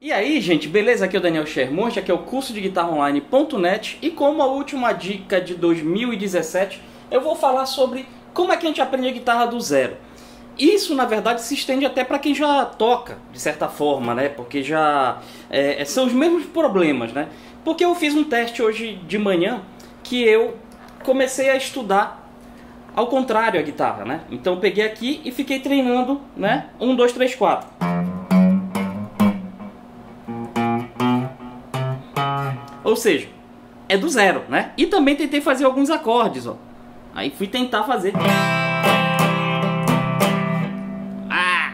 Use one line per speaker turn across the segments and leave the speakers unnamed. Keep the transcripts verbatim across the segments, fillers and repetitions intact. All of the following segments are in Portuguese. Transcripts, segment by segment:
E aí, gente, beleza? Aqui é o Daniel Shermonte, aqui é o curso de guitarra online ponto net e como a última dica de dois mil e dezessete, eu vou falar sobre como é que a gente aprende a guitarra do zero. Isso, na verdade, se estende até para quem já toca, de certa forma, né? Porque já é, são os mesmos problemas, né? Porque eu fiz um teste hoje de manhã que eu comecei a estudar ao contrário a guitarra, né? Então eu peguei aqui e fiquei treinando, né? Um, dois, três, quatro. Ou seja, é do zero, né? E também tentei fazer alguns acordes, ó. Aí fui tentar fazer. Ah!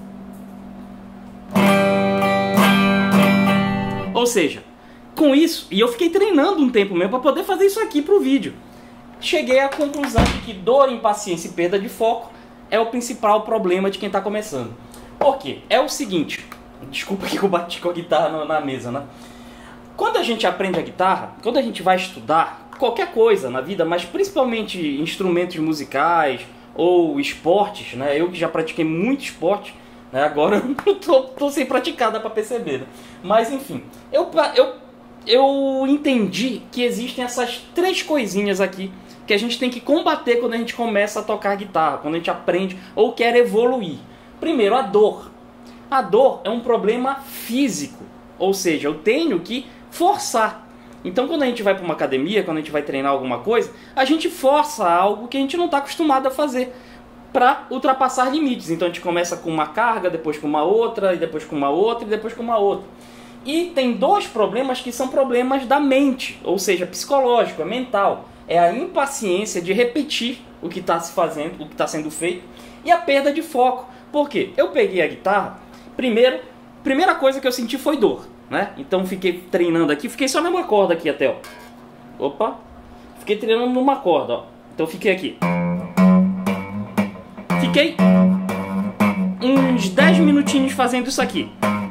Ou seja, com isso, e eu fiquei treinando um tempo mesmo para poder fazer isso aqui pro vídeo. Cheguei à conclusão de que dor, impaciência e perda de foco é o principal problema de quem está começando. Por quê? É o seguinte, desculpa que eu bati com a guitarra na mesa, né? Quando a gente aprende a guitarra, quando a gente vai estudar qualquer coisa na vida, mas principalmente instrumentos musicais ou esportes, né? Eu que já pratiquei muito esporte, né? Agora eu tô, tô sem praticar, dá pra perceber, né? Mas enfim, eu, eu, eu entendi que existem essas três coisinhas aqui que a gente tem que combater quando a gente começa a tocar guitarra, quando a gente aprende ou quer evoluir. Primeiro, a dor. A dor é um problema físico, ou seja, eu tenho que forçar. Então quando a gente vai para uma academia, quando a gente vai treinar alguma coisa, a gente força algo que a gente não está acostumado a fazer para ultrapassar limites. Então a gente começa com uma carga, depois com uma outra, e depois com uma outra, e depois com uma outra. E tem dois problemas que são problemas da mente, ou seja, psicológico, é mental. É a impaciência de repetir o que está se fazendo, o que está sendo feito, e a perda de foco. Por quê? Eu peguei a guitarra, primeiro, primeira coisa que eu senti foi dor, né? Então fiquei treinando aqui, fiquei só numa corda aqui até, ó. Opa! Fiquei treinando numa corda, ó. Então fiquei aqui. Fiquei uns dez minutinhos fazendo isso aqui.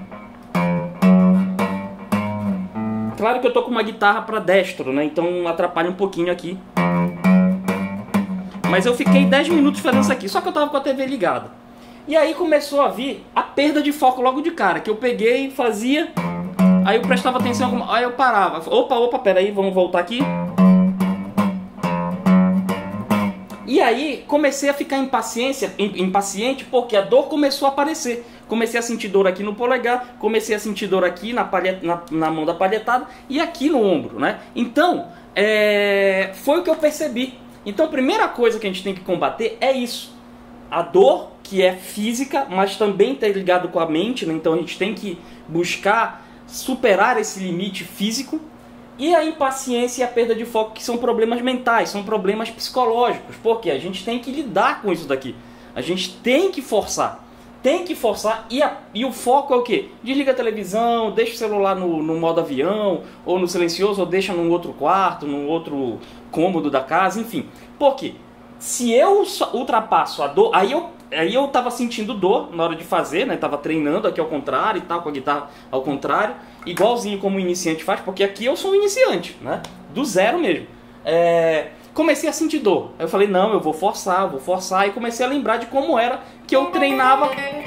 Claro que eu tô com uma guitarra para destro, né? Então atrapalha um pouquinho aqui. Mas eu fiquei dez minutos fazendo isso aqui, só que eu tava com a T V ligada. E aí começou a vir a perda de foco logo de cara, que eu peguei, fazia, aí eu prestava atenção, aí eu parava. Opa, opa, peraí, vamos voltar aqui. E aí comecei a ficar impaciência, impaciente porque a dor começou a aparecer. Comecei a sentir dor aqui no polegar, comecei a sentir dor aqui na, palhet, na, na mão da palhetada e aqui no ombro, né? Então, é, foi o que eu percebi. Então a primeira coisa que a gente tem que combater é isso. A dor, que é física, mas também está ligado com a mente, né? Então a gente tem que buscar superar esse limite físico. E a impaciência e a perda de foco, que são problemas mentais, são problemas psicológicos, porque a gente tem que lidar com isso daqui. A gente tem que forçar, tem que forçar, e, a, e o foco é o quê? Desliga a televisão, deixa o celular no, no modo avião, ou no silencioso, ou deixa num outro quarto, num outro cômodo da casa, enfim. Por quê? Se eu ultrapasso a dor, aí eu, aí eu tava sentindo dor na hora de fazer, né? Tava treinando aqui ao contrário e tal, com a guitarra ao contrário, igualzinho como o iniciante faz, porque aqui eu sou um iniciante, né? Do zero mesmo. É... Comecei a sentir dor. Aí eu falei, não, eu vou forçar, vou forçar, e comecei a lembrar de como era que eu treinava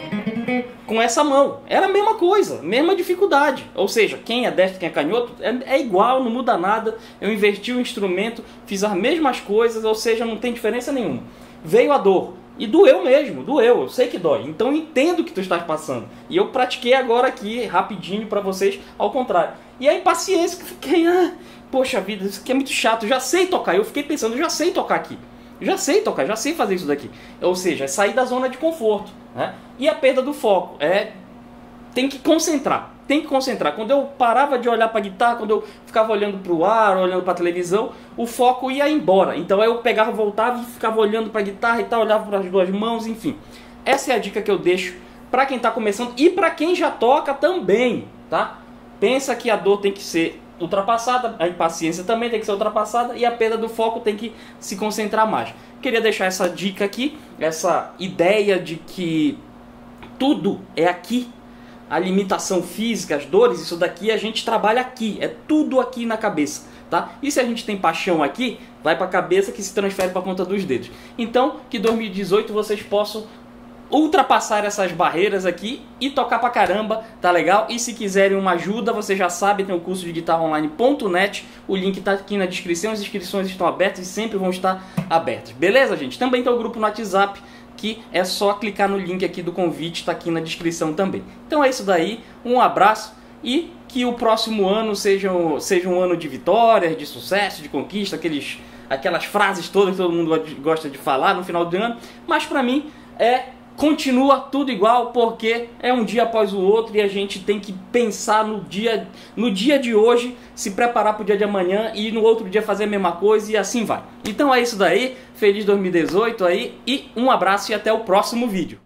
com essa mão. Era a mesma coisa, mesma dificuldade. Ou seja, quem é destro, quem é canhoto, é, é igual, não muda nada. Eu inverti o instrumento, fiz as mesmas coisas, ou seja, não tem diferença nenhuma. Veio a dor. E doeu mesmo, doeu, eu sei que dói. Então eu entendo o que tu estás passando. E eu pratiquei agora aqui, rapidinho para vocês, ao contrário. E a impaciência, que eu fiquei, ah, poxa vida, isso aqui é muito chato, eu já sei tocar. Eu fiquei pensando, eu já sei tocar aqui. Eu já sei tocar, já sei fazer isso daqui. Ou seja, é sair da zona de conforto, né? E a perda do foco, é... tem que concentrar, tem que concentrar. Quando eu parava de olhar para a guitarra, quando eu ficava olhando para o ar, olhando para a televisão, o foco ia embora. Então eu pegava, voltava e ficava olhando para a guitarra e tal, olhava para as duas mãos, enfim. Essa é a dica que eu deixo para quem está começando e para quem já toca também, tá? Pensa que a dor tem que ser ultrapassada, a impaciência também tem que ser ultrapassada e a perda do foco tem que se concentrar mais. Queria deixar essa dica aqui, essa ideia de que tudo é aqui. A limitação física, as dores, isso daqui a gente trabalha aqui, é tudo aqui na cabeça, tá? E se a gente tem paixão aqui, vai para a cabeça que se transfere para a ponta dos dedos. Então, que dois mil e dezoito vocês possam ultrapassar essas barreiras aqui e tocar pra caramba, tá legal? E se quiserem uma ajuda, você já sabe, tem o curso de guitarra online ponto net, o link tá aqui na descrição, as inscrições estão abertas e sempre vão estar abertas, beleza, gente? Também tem o grupo no WhatsApp, que é só clicar no link aqui do convite, tá aqui na descrição também. Então é isso daí, um abraço e que o próximo ano seja, seja um ano de vitórias, de sucesso, de conquista, aqueles, aquelas frases todas que todo mundo gosta de falar no final do ano, mas pra mim é... continua tudo igual, porque é um dia após o outro e a gente tem que pensar no dia, no dia de hoje, se preparar para o dia de amanhã e no outro dia fazer a mesma coisa e assim vai. Então é isso daí, feliz dois mil e dezoito aí e um abraço e até o próximo vídeo.